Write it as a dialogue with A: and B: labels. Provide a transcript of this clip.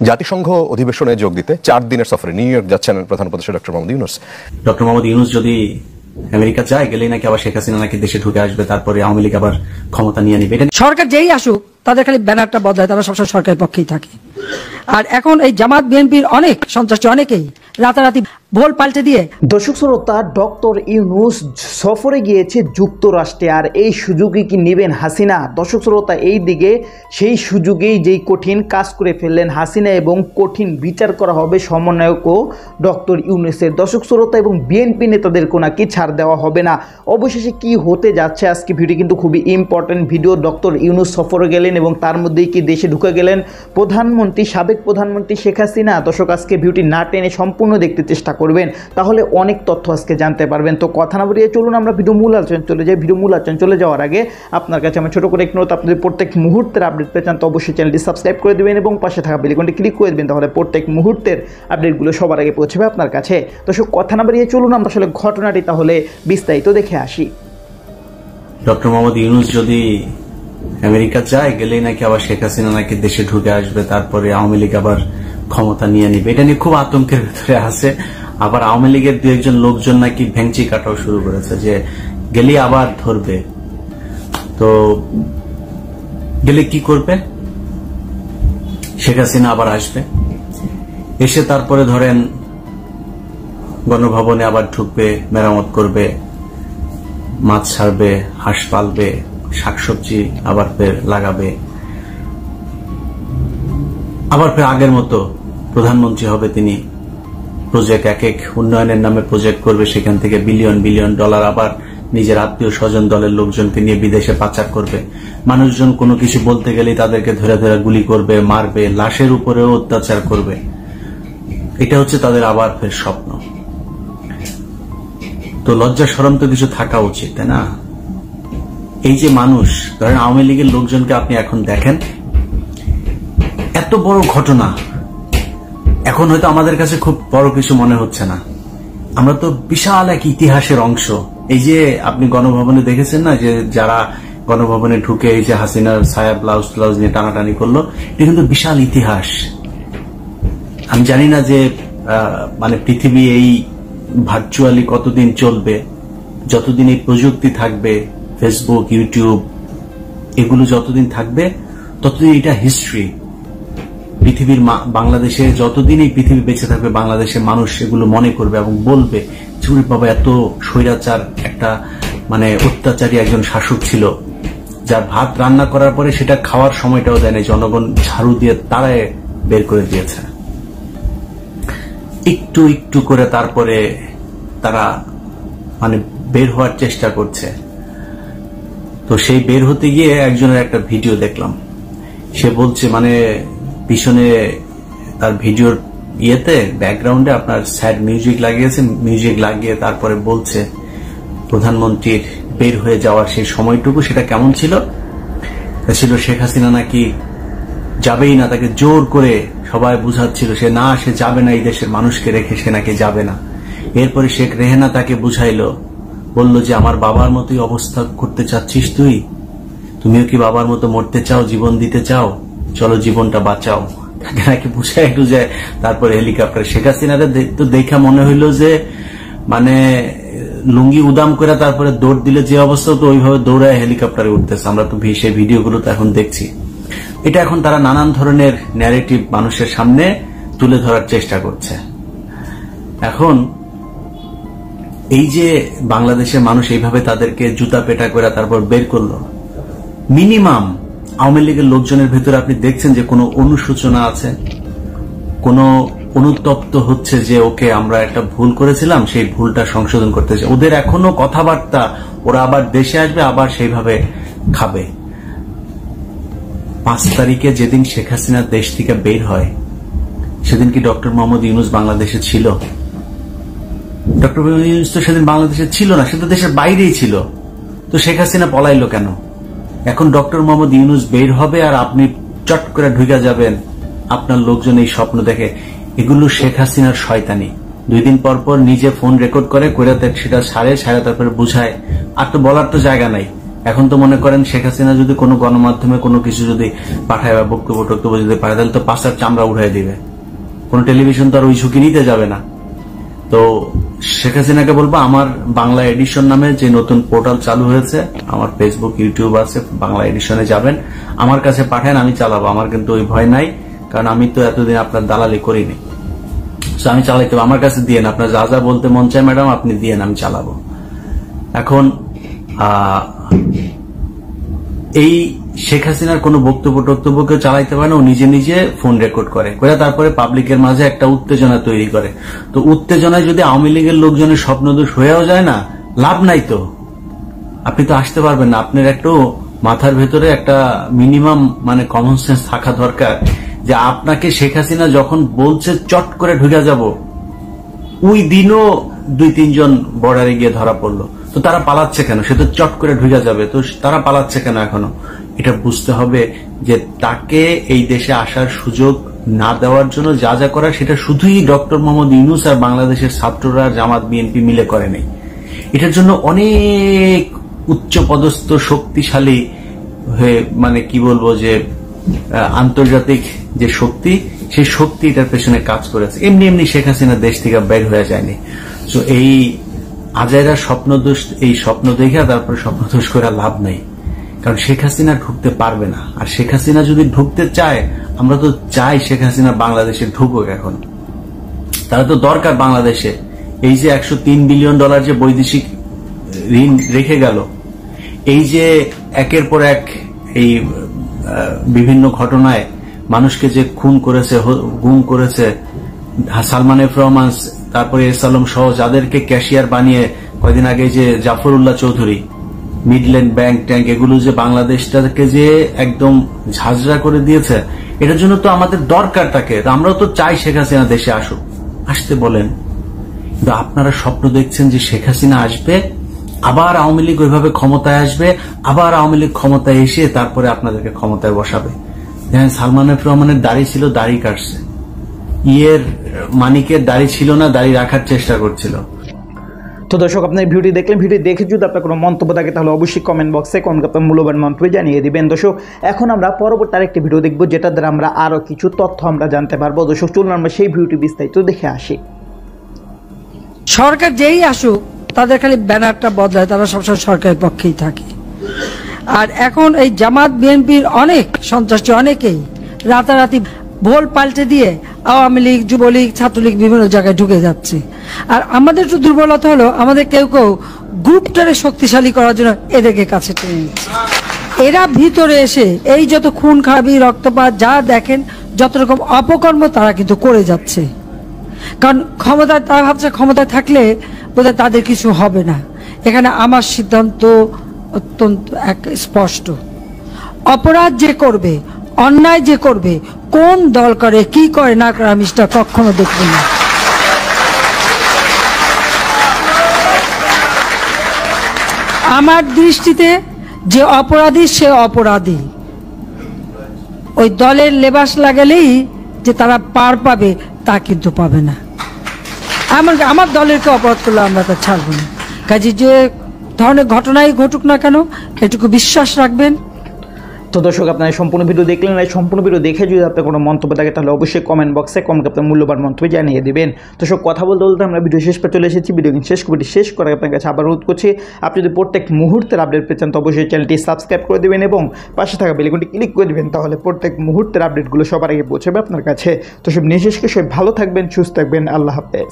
A: জাতিসংঘ অধিবেশনে যোগ দিতে 4 দিনের সফরে নিউ ইয়র্ক যাচ্ছেন প্রধান উপদেষ্টা ডক্টর মোহাম্মদ ইউনূস।
B: ডক্টর মোহাম্মদ ইউনূস যদি আমেরিকা যায়, গেলেই নাকি আবার শেখ হাসিনা নাকি দেশে ঢুকে আসবে, তারপরে আওয়ামী লীগ আবার ক্ষমতা নিয়ে নিবে।
C: সরকার যেই আসুক তাদের খালি ব্যানারটা বদলায়, তারা সবসময় সরকারের পক্ষেই থাকে। আর এখন এই জামাত বিএনপির অনেক সন্ত্রাসী অনেকেই রাতারাতি ভোল পাল্টে দিয়ে।
D: দর্শক শ্রোতা, ডক্টর ইউনূস সফরে গিয়েছে যুক্তরাষ্ট্রে, আর এই সুযোগে কি নেবেন হাসিনা? দর্শক শ্রোতা, এই দিকে সেই সুযোগেই যেই কঠিন কাজ করে ফেললেন হাসিনা এবং কঠিন বিচার করা হবে সমন্বয়ক ও ডক্টর ইউনূসের। দর্শক শ্রোতা, এবং বিএনপি নেতাদের নাকি ছাড় দেওয়া হবে না। অবশেষে কি হতে যাচ্ছে আজকে ভিডিও কিন্তু খুবই ইম্পর্টেন্ট ভিডিও। ডক্টর ইউনূস সফরে গেলেন এবং তার মধ্যেই কি দেশে ঢুকে গেলেন প্রধানমন্ত্রী, সাবেক প্রধানমন্ত্রী শেখ হাসিনা। দর্শক, আজকে ভিডিওটি না টেনে সম্পূর্ণ দেখতে চেষ্টা করবেন, তাহলে অনেক তথ্য আজকে জানতে পারবেন। তো কথা না বলিয়ে চলুন আমরা ভিডিও মূল আলোচনা চলে যাই। ভিডিও মূল আলোচনা চলে যাওয়ার আগে আপনার কাছে আমার ছোট করে এক নোট, আপনাদের প্রত্যেক মুহূর্তের আপডেট পেতে চান তো অবশ্যই চ্যানেলটি সাবস্ক্রাইব করে দেবেন এবং পাশে থাকা বেল আইকনটি ক্লিক করে দেবেন, তাহলে প্রত্যেক মুহূর্তের আপডেটগুলো সবার আগে পৌঁছবে আপনার কাছে। দর্শক, কথা না বাড়িয়ে চলুন আমরা আসলে ঘটনাটি তাহলে বিস্তারিত দেখে আসি।
B: ডক্টর মোহাম্মদ ইউনূস যদি আমেরিকা যায়, গেলেই নাকি আবার শেখ হাসিনা নাকি দেশে ঢুকে আসবে, তারপরে আওয়ামী লীগ আবার ক্ষমতা নিয়ে নিবে। এটা নিয়ে খুব আতঙ্কের ভেতরে আছে। আবার আওয়ামী লীগের দু একজন লোকজন নাকি ভেংচি কাটাও শুরু করেছে যে গেলে আবার ধরবে। তো গেলে কি করবে? শেখ হাসিনা আবার আসবে, এসে তারপরে ধরেন গণভবনে আবার ঢুকবে, মেরামত করবে, মাছ ছাড়বে, হাঁস পালবে, শাকসবজি আবার ফের লাগাবে, আবার ফের আগের মতো প্রধানমন্ত্রী হবে তিনি। প্রজেক্ট এক এক উন্নয়নের নামে প্রজেক্ট করবে, সেখান থেকে বিলিয়ন বিলিয়ন ডলার আবার নিজের আত্মীয় স্বজন দলের লোকজনকে নিয়ে বিদেশে পাচার করবে। মানুষজন কোনো কিছু বলতে গেলেই তাদেরকে ধরে ধরে গুলি করবে, মারবে, লাশের উপরেও অত্যাচার করবে। এটা হচ্ছে তাদের আবার ফের স্বপ্ন। তো লজ্জা শরম তো কিছু থাকা উচিত, তাই না? এই যে মানুষ, ধরেন আওয়ামী লীগের লোকজনকে আপনি এখন দেখেন, এত বড় ঘটনা এখন হয়তো আমাদের কাছে খুব বড় কিছু মনে হচ্ছে না। আমরা তো বিশাল এক ইতিহাসের অংশ। এই যে আপনি গণভবনে দেখেছেন না, যে যারা গণভবনে ঢুকে এই যে হাসিনার ছায়া ব্লাউজ ব্লাউজ নিয়ে টানাটানি করলো, এটা কিন্তু বিশাল ইতিহাস। আমি জানি না যে মানে পৃথিবী এই ভার্চুয়ালি কতদিন চলবে, যতদিন এই প্রযুক্তি থাকবে, ফেসবুক, ইউটিউব এগুলো যতদিন থাকবে ততদিন এটা হিস্ট্রি। পৃথিবীর বাংলাদেশে যতদিন এই পৃথিবী বেঁচে থাকবে, বাংলাদেশের মানুষ এগুলো মনে করবে এবং বলবে, চুরি বাবা এত স্বৈরাচার একটা মানে অত্যাচারী একজন শাসক ছিল, যার ভাত রান্না করার পরে সেটা খাওয়ার সময়টাও দেয় না, জনগণ ঝাড়ু দিয়ে তারায় বের করে দিয়েছে। একটু একটু করে তারপরে তারা মানে বের হওয়ার চেষ্টা করছে। তো সেই বের হতে গিয়ে একজনের একটা ভিডিও দেখলাম, সে বলছে মানে পিছনে তার ভিডিওর ইয়েতে ব্যাকগ্রাউন্ডে আপনার স্যাড মিউজিক লাগিয়েছে, মিউজিক লাগিয়ে তারপরে বলছে প্রধানমন্ত্রীর বের হয়ে যাওয়ার সেই সময়টুকু সেটা কেমন ছিল। ছিল শেখ হাসিনা নাকি যাবেই না, তাকে জোর করে সবাই বুঝাচ্ছিল সে যাবে না, এই দেশের মানুষকে রেখে সে নাকি যাবে না। এরপরে শেখ রেহেনা তাকে বুঝাইলো, বলল যে আমার বাবার মতোই অবস্থা করতে চাচ্ছিস তুমিও কি বাবার মতো মরতে চাও, জীবন দিতে চাও, চলো জীবনটা বাঁচাও। তাকে নাকি বুঝাই একটু যায়। তারপরে হেলিকপ্টার শেখ হাসিনারে তো দেখা মনে হইলো যে মানে লুঙ্গি উদাম করে তারপরে দৌড় দিলে যে অবস্থা, তো ওইভাবে দৌড়ায় হেলিকপ্টারে উঠতেছে। আমরা তো সেই ভিডিওগুলো তো এখন দেখছি। এটা এখন তারা নানান ধরনের ন্যারেটিভ মানুষের সামনে তুলে ধরার চেষ্টা করছে। এখন এই যে বাংলাদেশের মানুষ এইভাবে তাদেরকে জুতা পেটা করে তারপর বের করলো, মিনিমাম আওয়ামী লীগের লোকজনের ভেতরে আপনি দেখছেন যে কোনো অনুশোচনা আছে, কোনো অনুতপ্ত হচ্ছে যে ওকে আমরা একটা ভুল করেছিলাম, সেই ভুলটা সংশোধন করতেছে। ওদের এখনো কথাবার্তা, ওরা আবার দেশে আসবে, আবার সেইভাবে খাবে। 5 তারিখে যেদিন শেখ হাসিনা দেশ থেকে বের হয়, সেদিন কি ডক্টর মোহাম্মদ ইউনূস বাংলাদেশে ছিল? ডক্টর মোহাম্মদ ইউনূস তো সেদিন বাংলাদেশে ছিল না, সে তো দেশের বাইরেই ছিল। তো শেখ হাসিনা পলাইলো কেন? এখন ডক্টর মোহাম্মদ ইউনূস বের হবে আর আপনি চট করে ঢুকে যাবেন, আপনার লোকজন এই স্বপ্ন দেখে। এগুলো শেখ হাসিনার শয়তানি। 2 দিন পর পর নিজে ফোন রেকর্ড করে সেটা সারে তারপরে বুঝায়। আর তো বলার তো জায়গা নাই, এখন তো মনে করেন শেখ হাসিনা যদি কোনো গণমাধ্যমে কোনো কিছু যদি পাঠায় বা বক্তব্য যদি পাঠায়, তাহলে তো পাঁচটার চামড়া উঠাই দিবে। কোন টেলিভিশন তো আর ওই ঝুঁকি নিতে যাবে না। তো শেখ হাসিনাকে বলবো, আমার বাংলা এডিশন নামে যে নতুন পোর্টাল চালু হয়েছে, আমার ফেসবুক ইউটিউব আছে, বাংলা এডিশনে যাবেন, আমার কাছে পাঠান, আমি চালাবো। আমার কিন্তু ওই ভয় নাই, কারণ আমি তো এতদিন আপনার দালালি করিনি। আমি চালাইতে, আমার কাছে দিয়েন, আপনার যা যা বলতে মন চায় ম্যাডাম আপনি দিয়েন, আমি চালাবো। এখন এই শেখ হাসিনার কোন বক্তব্য কেউ চালাইতে পারে না, ও নিজে নিজে ফোন রেকর্ড করে তারপরে পাবলিকের মাঝে একটা উত্তেজনা তৈরি করে। তো উত্তেজনায় যদি আওয়ামী লীগের লোকজনের স্বপ্নদোষ হয়েও যায় না, লাভ নাই তো, আপনি তো আসতে পারবেন না। আপনার একটু মাথার ভেতরে একটা মিনিমাম মানে কমন সেন্স থাকা দরকার, যে আপনাকে শেখ হাসিনা যখন বলছে চট করে ঢুকে যাব, ওই দিনও 2-3 জন বর্ডারে গিয়ে ধরা পড়লো। তো তারা পালাচ্ছে কেন? সে তো চট করে ঢুকে যাবে, তো তারা পালাচ্ছে কেন এখনো? এটা বুঝতে হবে যে তাকে এই দেশে আসার সুযোগ না দেওয়ার জন্য যা যা করার, সেটা শুধুই ডক্টর মোহাম্মদ ইউনূস আর বাংলাদেশের ছাত্ররা, জামাত বিএনপি মিলে করে নেই। এটার জন্য অনেক উচ্চ পদস্থ শক্তিশালী হয়ে, মানে কি বলবো, যে আন্তর্জাতিক যে শক্তি, সেই শক্তি এটার পেছনে কাজ করেছে। এমনি শেখ হাসিনা দেশ থেকে বের হয়ে যায়নি। তো এই আজাইরা স্বপ্নদোষ, এই স্বপ্ন দেখে তারপরে স্বপ্নদোষ করে লাভ নাই, কারণ শেখ হাসিনা ঢুকতে পারবে না। আর শেখ হাসিনা যদি ঢুকতে চায়, আমরা তো চাই শেখ হাসিনা বাংলাদেশে ঢুকুক। এখন তারা তো দরকার বাংলাদেশে। এই যে $103 বিলিয়ন যে বৈদেশিক ঋণ রেখে গেল, এই যে একের পর এক এই বিভিন্ন ঘটনায় মানুষকে যে খুন করেছে, গুম করেছে, সালমান এফ রহমান, তারপরে এস আলম সহ যাদেরকে ক্যাশিয়ার বানিয়ে কয়েকদিন আগে যে Zafrullah Chowdhury, Midland bank tank, এগুলো যে বাংলাদেশটাকে যে একদম ঝাঁঝরা করে দিয়েছে, এটার জন্য তো আমাদের দরকার তাকে। আমরাও তো চাই শেখ হাসিনা দেশে আসুক, আসতে বলেন। কিন্তু আপনারা স্বপ্ন দেখছেন যে শেখ হাসিনা আসবে, আবার আওয়ামী লীগ ওইভাবে ক্ষমতায় আসবে, আবার আওয়ামী লীগ ক্ষমতায় এসে তারপরে আপনাদেরকে ক্ষমতায় বসাবে। দেখেন, সালমান এফ রহমানের দাড়ি ছিল, দাড়ি কাটছে। মানিকের দাড়ি ছিল না, দাড়ি রাখার চেষ্টা করছিল।
D: তো দর্শক, আপনার ভিডিওটি দেখলেন। ভিডিও দেখে যদি আপনার কোনো মন্তব্য থাকে, তাহলে অবশ্যই কমেন্ট বক্সে আপনার মূল্যবান মন্তব্য জানিয়ে দিবেন। দর্শক, এখন আমরা পরবর্তী আরেকটি ভিডিও দেখব, যেটা দ্বারা আমরা আরো কিছু তথ্য আমরা জানতে পারবো। দর্শক, চলুন আমরা সেই ভিডিওটি বিস্তারিত দেখে আসি।
C: সরকার যেই আসুক, তাদের খালি ব্যানারটা বদলায়, তারা সবসময় সরকারের পক্ষেই থাকে। আর এখন এই জামাত বিএনপির অনেক সন্ত্রাসী, অনেকেই রাতারাতি ভোল পাল্টে দিয়ে আওয়ামী লীগ, যুবলীগ, ছাত্রলীগ বিভিন্ন জায়গায় ঢুকে যাচ্ছে। আর আমাদের একটু দুর্বলতা হলো, আমাদের কেউ গ্রুপটারে শক্তিশালী করার জন্য এদেরকে কাছে টেনে নিচ্ছে। এরা ভিতরে এসে এই যত খুন খারাপি, রক্তপাত যা দেখেন, যত রকম অপকর্ম তারা কিন্তু করে যাচ্ছে। কারণ ক্ষমতায়, তারা ভাবছে ক্ষমতায় থাকলে বোধহয় তাদের কিছু হবে না। এখানে আমার সিদ্ধান্ত অত্যন্ত স্পষ্ট। অপরাধ যে করবে, অন্যায় যে করবে, কোন দল করে, কি করে না করে, আমি সেটা কখনো দেখব না। আমার দৃষ্টিতে যে অপরাধী, সে অপরাধী। ওই দলের লেবাস লাগালেই যে তারা পার পাবে, তা কিন্তু পাবে না। আমার দলের কে অপরাধ করলে আমরা তা ছাড়ব না। কাজে যে ধরনের ঘটনাই ঘটুক না কেন, এটুকু বিশ্বাস রাখবেন।
D: তো দর্শক, আপনারা সম্পূর্ণ ভিডিও দেখলেন। এই সম্পূর্ণ ভিডিও দেখে যদি আপনার কোনো মন্তব্য থাকে, তাহলে অবশ্যই কমেন্ট বক্সে আপনার মূল্যবান মন্তব্য জানিয়ে দেবেন। দর্শক, কথা বলতে বলতে আমরা ভিডিও শেষ পর্যন্ত চলে এসেছি। ভিডিও শেষ করে আপনার কাছে আবার অনুরোধ করছি, আপনি যদি প্রত্যেক মুহূর্তের আপডেট পেতে চান, তো অবশ্যই চ্যানেলটি সাবস্ক্রাইব করে দেবেন এবং পাশে থাকা বেল আইকনটি ক্লিক করে দেবেন। তাহলে প্রত্যেক মুহূর্তের আপডেটগুলো সবার আগে পৌঁছাবে আপনার কাছে। তো সব নিয়ে শেষ করে সবাই ভালো থাকবেন, সুস্থ থাকবেন। আল্লাহ হাফেজ।